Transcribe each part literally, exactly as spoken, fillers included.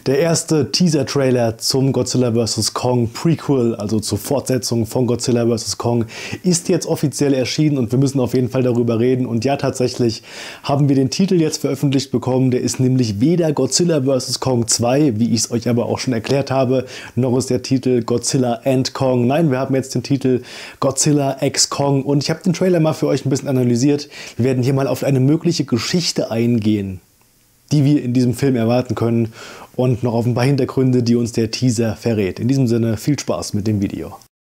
Der erste Teaser-Trailer zum Godzilla versus. Kong Prequel, also zur Fortsetzung von Godzilla versus. Kong, ist jetzt offiziell erschienen und wir müssen auf jeden Fall darüber reden. Und ja, tatsächlich haben wir den Titel jetzt veröffentlicht bekommen. Der ist nämlich weder Godzilla versus. Kong zwei, wie ich es euch aber auch schon erklärt habe, noch ist der Titel Godzilla and Kong. Nein, wir haben jetzt den Titel Godzilla X Kong und ich habe den Trailer mal für euch ein bisschen analysiert. Wir werden hier mal auf eine mögliche Geschichte eingehen, die wir in diesem Film erwarten können und noch auf ein paar Hintergründe, die uns der Teaser verrät. In diesem Sinne, viel Spaß mit dem Video.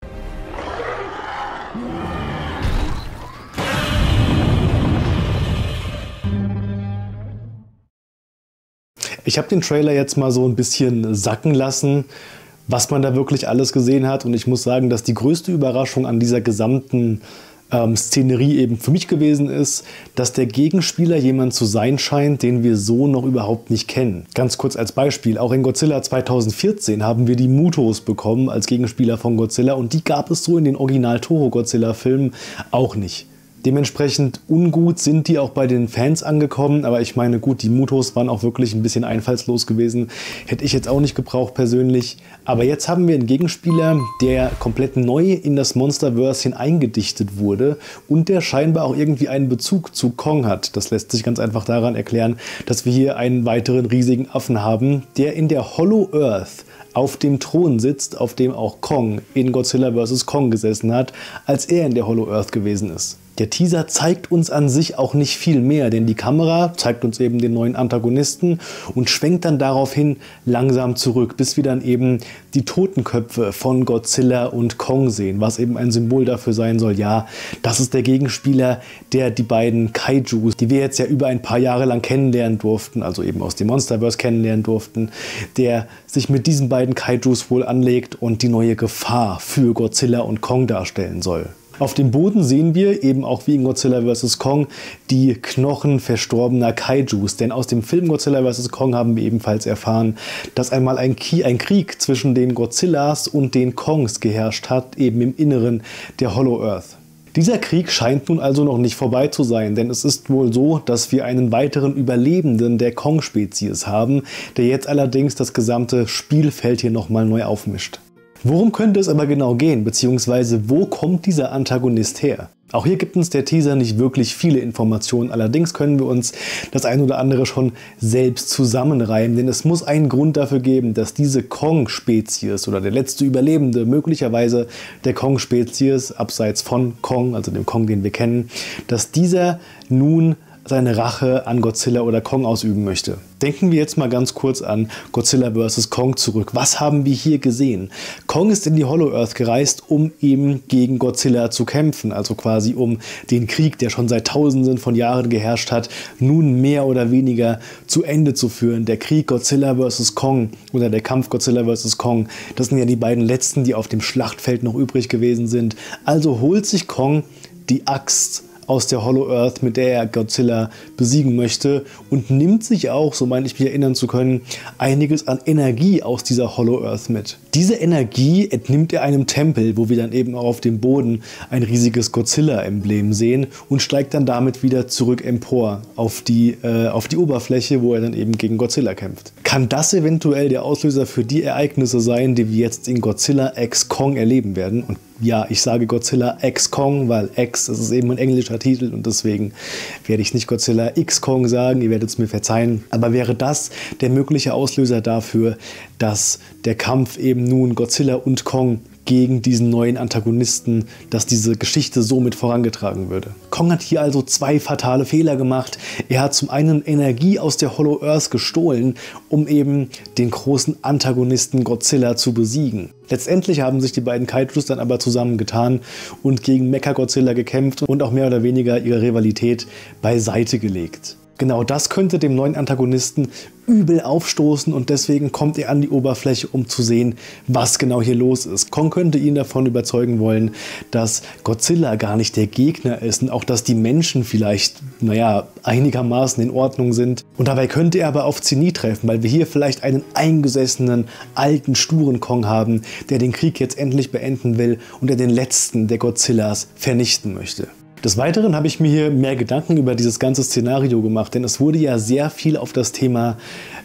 Ich habe den Trailer jetzt mal so ein bisschen sacken lassen, was man da wirklich alles gesehen hat. Und ich muss sagen, dass die größte Überraschung an dieser gesamten ähm, Szenerie eben für mich gewesen ist, dass der Gegenspieler jemand zu sein scheint, den wir so noch überhaupt nicht kennen. Ganz kurz als Beispiel, auch in Godzilla zweitausendvierzehn haben wir die Mutos bekommen als Gegenspieler von Godzilla und die gab es so in den Original-Toho-Godzilla-Filmen auch nicht. Dementsprechend ungut sind die auch bei den Fans angekommen, aber ich meine, gut, die Mutos waren auch wirklich ein bisschen einfallslos gewesen. Hätte ich jetzt auch nicht gebraucht persönlich. Aber jetzt haben wir einen Gegenspieler, der komplett neu in das Monsterverse eingedichtet wurde und der scheinbar auch irgendwie einen Bezug zu Kong hat. Das lässt sich ganz einfach daran erklären, dass wir hier einen weiteren riesigen Affen haben, der in der Hollow Earth auf dem Thron sitzt, auf dem auch Kong in Godzilla versus. Kong gesessen hat, als er in der Hollow Earth gewesen ist. Der Teaser zeigt uns an sich auch nicht viel mehr, denn die Kamera zeigt uns eben den neuen Antagonisten und schwenkt dann daraufhin langsam zurück, bis wir dann eben die Totenköpfe von Godzilla und Kong sehen, was eben ein Symbol dafür sein soll, ja, das ist der Gegenspieler, der die beiden Kaijus, die wir jetzt ja über ein paar Jahre lang kennenlernen durften, also eben aus dem Monsterverse kennenlernen durften, der sich mit diesen beiden Kaijus wohl anlegt und die neue Gefahr für Godzilla und Kong darstellen soll. Auf dem Boden sehen wir, eben auch wie in Godzilla versus. Kong, die Knochen verstorbener Kaijus. Denn aus dem Film Godzilla versus. Kong haben wir ebenfalls erfahren, dass einmal ein, ein Krieg zwischen den Godzillas und den Kongs geherrscht hat, eben im Inneren der Hollow Earth. Dieser Krieg scheint nun also noch nicht vorbei zu sein, denn es ist wohl so, dass wir einen weiteren Überlebenden der Kong-Spezies haben, der jetzt allerdings das gesamte Spielfeld hier nochmal neu aufmischt. Worum könnte es aber genau gehen, beziehungsweise wo kommt dieser Antagonist her? Auch hier gibt uns der Teaser nicht wirklich viele Informationen, allerdings können wir uns das ein oder andere schon selbst zusammenreimen, denn es muss einen Grund dafür geben, dass diese Kong-Spezies oder der letzte Überlebende möglicherweise der Kong-Spezies, abseits von Kong, also dem Kong, den wir kennen, dass dieser nun seine Rache an Godzilla oder Kong ausüben möchte. Denken wir jetzt mal ganz kurz an Godzilla versus. Kong zurück. Was haben wir hier gesehen? Kong ist in die Hollow Earth gereist, um eben gegen Godzilla zu kämpfen, also quasi um den Krieg, der schon seit Tausenden von Jahren geherrscht hat, nun mehr oder weniger zu Ende zu führen. Der Krieg Godzilla versus. Kong oder der Kampf Godzilla versus. Kong, das sind ja die beiden letzten, die auf dem Schlachtfeld noch übrig gewesen sind. Also holt sich Kong die Axt aus der Hollow Earth, mit der er Godzilla besiegen möchte und nimmt sich auch, so meine ich mich erinnern zu können, einiges an Energie aus dieser Hollow Earth mit. Diese Energie entnimmt er einem Tempel, wo wir dann eben auch auf dem Boden ein riesiges Godzilla-Emblem sehen und steigt dann damit wieder zurück empor auf die, äh, auf die Oberfläche, wo er dann eben gegen Godzilla kämpft. Kann das eventuell der Auslöser für die Ereignisse sein, die wir jetzt in Godzilla X Kong erleben werden? Und ja, ich sage Godzilla X Kong, weil X, das ist eben ein englischer Titel und deswegen werde ich nicht Godzilla X Kong sagen, ihr werdet es mir verzeihen. Aber wäre das der mögliche Auslöser dafür, dass der Kampf eben nun Godzilla und Kong gegen diesen neuen Antagonisten, dass diese Geschichte so mit vorangetragen würde? Kong hat hier also zwei fatale Fehler gemacht. Er hat zum einen Energie aus der Hollow Earth gestohlen, um eben den großen Antagonisten Godzilla zu besiegen. Letztendlich haben sich die beiden Kaijus dann aber zusammengetan und gegen Mechagodzilla gekämpft und auch mehr oder weniger ihre Rivalität beiseite gelegt. Genau das könnte dem neuen Antagonisten übel aufstoßen und deswegen kommt er an die Oberfläche, um zu sehen, was genau hier los ist. Kong könnte ihn davon überzeugen wollen, dass Godzilla gar nicht der Gegner ist und auch, dass die Menschen vielleicht, naja, einigermaßen in Ordnung sind. Und dabei könnte er aber auf Zenit treffen, weil wir hier vielleicht einen eingesessenen, alten, sturen Kong haben, der den Krieg jetzt endlich beenden will und der den letzten der Godzillas vernichten möchte. Des Weiteren habe ich mir hier mehr Gedanken über dieses ganze Szenario gemacht, denn es wurde ja sehr viel auf das Thema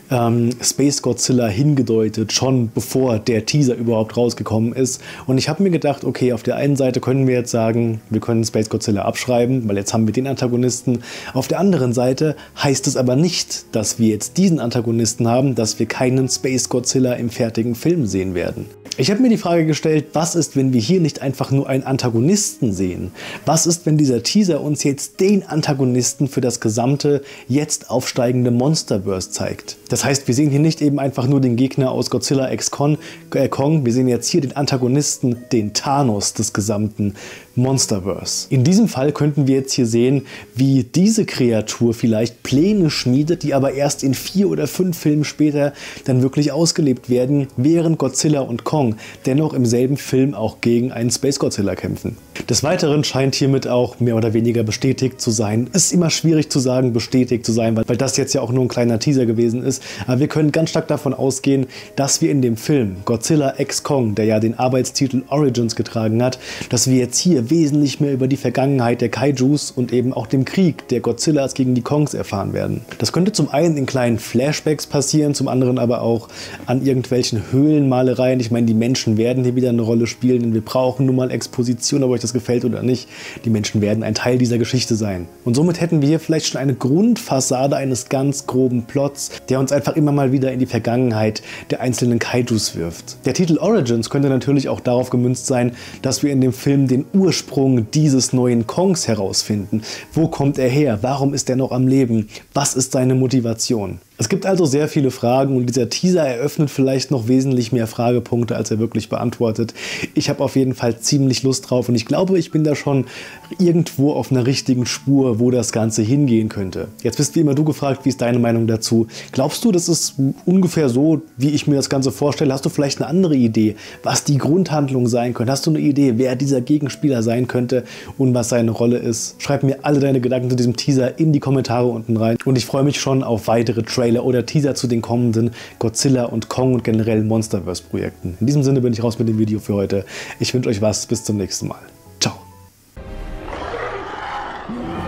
ähm, Space Godzilla hingedeutet, schon bevor der Teaser überhaupt rausgekommen ist. Und ich habe mir gedacht, okay, auf der einen Seite können wir jetzt sagen, wir können Space Godzilla abschreiben, weil jetzt haben wir den Antagonisten. Auf der anderen Seite heißt es aber nicht, dass wir jetzt diesen Antagonisten haben, dass wir keinen Space Godzilla im fertigen Film sehen werden. Ich habe mir die Frage gestellt, was ist, wenn wir hier nicht einfach nur einen Antagonisten sehen? Was ist, wenn dieser Teaser uns jetzt den Antagonisten für das gesamte, jetzt aufsteigende Monsterverse zeigt? Das heißt, wir sehen hier nicht eben einfach nur den Gegner aus Godzilla X Kong, äh Kong, wir sehen jetzt hier den Antagonisten, den Thanos des gesamten Monsterverse. In diesem Fall könnten wir jetzt hier sehen, wie diese Kreatur vielleicht Pläne schmiedet, die aber erst in vier oder fünf Filmen später dann wirklich ausgelebt werden, während Godzilla und Kong dennoch im selben Film auch gegen einen Space Godzilla kämpfen. Des Weiteren scheint hiermit auch mehr oder weniger bestätigt zu sein. Es ist immer schwierig zu sagen, bestätigt zu sein, weil, weil das jetzt ja auch nur ein kleiner Teaser gewesen ist. Aber wir können ganz stark davon ausgehen, dass wir in dem Film Godzilla X Kong, der ja den Arbeitstitel Origins getragen hat, dass wir jetzt hier wesentlich mehr über die Vergangenheit der Kaijus und eben auch dem Krieg der Godzillas gegen die Kongs erfahren werden. Das könnte zum einen in kleinen Flashbacks passieren, zum anderen aber auch an irgendwelchen Höhlenmalereien. Ich meine, die Menschen werden hier wieder eine Rolle spielen, denn wir brauchen nun mal Exposition, ob euch das gefällt oder nicht. Die Menschen werden ein Teil dieser Geschichte sein. Und somit hätten wir hier vielleicht schon eine Grundfassade eines ganz groben Plots, der uns einfach immer mal wieder in die Vergangenheit der einzelnen Kaijus wirft. Der Titel Origins könnte natürlich auch darauf gemünzt sein, dass wir in dem Film den Ursprung dieses neuen Kongs herausfinden. Wo kommt er her? Warum ist er noch am Leben? Was ist seine Motivation? Es gibt also sehr viele Fragen und dieser Teaser eröffnet vielleicht noch wesentlich mehr Fragepunkte, als er wirklich beantwortet. Ich habe auf jeden Fall ziemlich Lust drauf und ich glaube, ich bin da schon irgendwo auf einer richtigen Spur, wo das Ganze hingehen könnte. Jetzt bist wie immer du gefragt, wie ist deine Meinung dazu? Glaubst du, das ist ungefähr so, wie ich mir das Ganze vorstelle? Hast du vielleicht eine andere Idee, was die Grundhandlung sein könnte? Hast du eine Idee, wer dieser Gegenspieler sein könnte und was seine Rolle ist? Schreib mir alle deine Gedanken zu diesem Teaser in die Kommentare unten rein und ich freue mich schon auf weitere Trailer oder Teaser zu den kommenden Godzilla und Kong und generell Monsterverse-Projekten. In diesem Sinne bin ich raus mit dem Video für heute. Ich wünsche euch was. Bis zum nächsten Mal. Ciao.